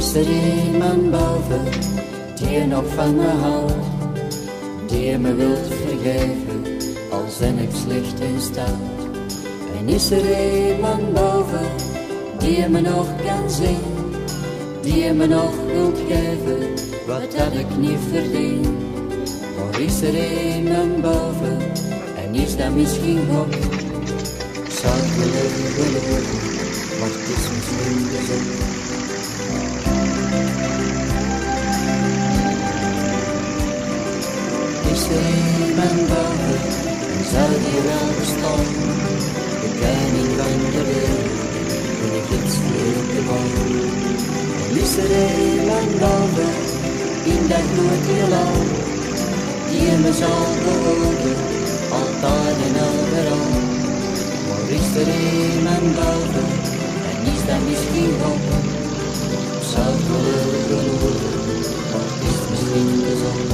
Is er iemand boven die nog van me houdt, die me wilt vergeven als en ik slecht in staat? En is er iemand boven die me nog kan zien, die me nog wilt geven wat dat ik niet verdien? Of is er iemand boven en is dat misschien God? Zou ik willen geloven, maar het is misschien gezond. Is er iemand boven en zou die wel bestaan? De koning van de wereld, ben ik iets meer gewoon. En is er iemand boven in dat nooit heelal, die me zal behouden, altijd en overal? Maar is er iemand boven en is dat misschien God? Zou ik willen geloven, maar het is misschien gezond.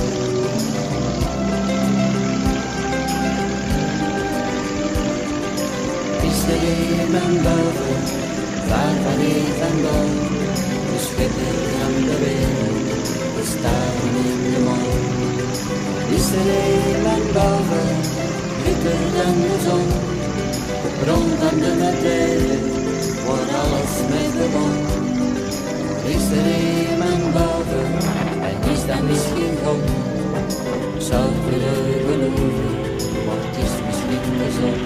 Is er iemand boven, waar van hier vandaan, de schipper van de wereld, de sterren in de maan? Is er iemand boven, witter dan de zon, de bron van de materie, waar alles mee begon? Is er iemand boven, en is dat misschien God? Zou ik willen geloven, maar het is misschien gezond.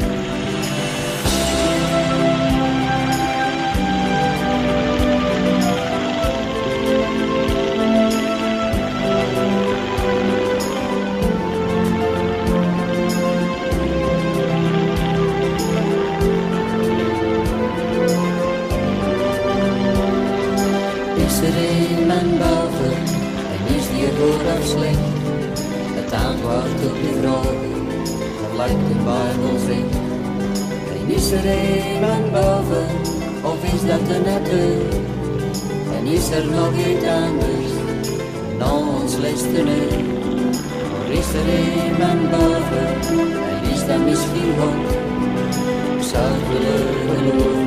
Is er iemand boven en is die goed of slecht? Het antwoord op die vragen verlaat de Bijbel zegt. En is er iemand boven of is dat de natuur? En is er nog iets anders na ons laatste uur? Of is er iemand boven en is dat misschien God? Zou ik willen geloven?